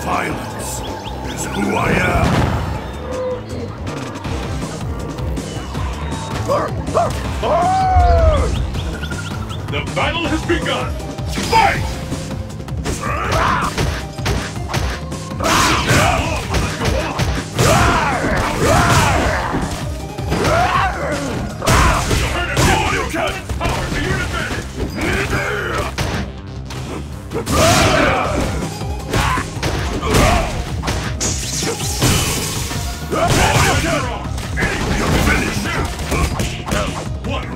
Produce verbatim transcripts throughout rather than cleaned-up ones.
Violence is who I am. The battle has begun! Fight! Power to your advantage! You're finished! One!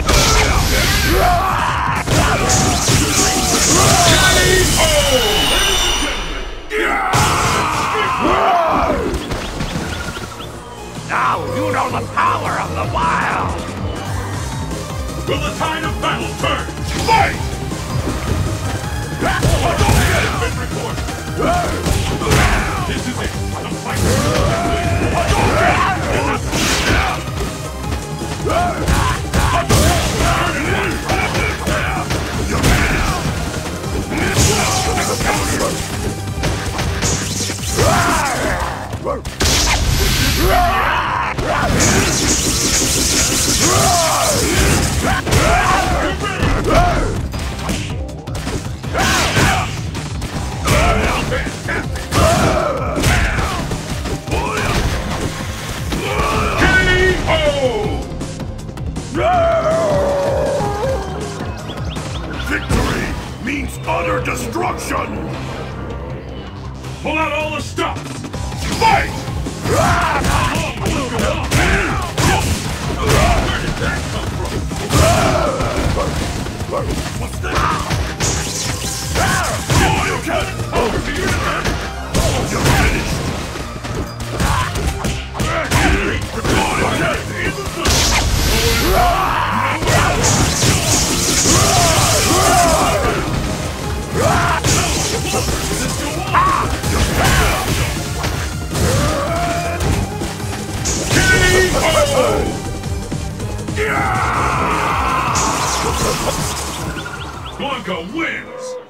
Now you know the power of the wild! Will the tide of battle turn? Fight! This is it! The fight is Victory means utter destruction! pull out all the stops! Fight! Where did that come from? What's that? You can over to your advantage! You're finished! Blanka wins!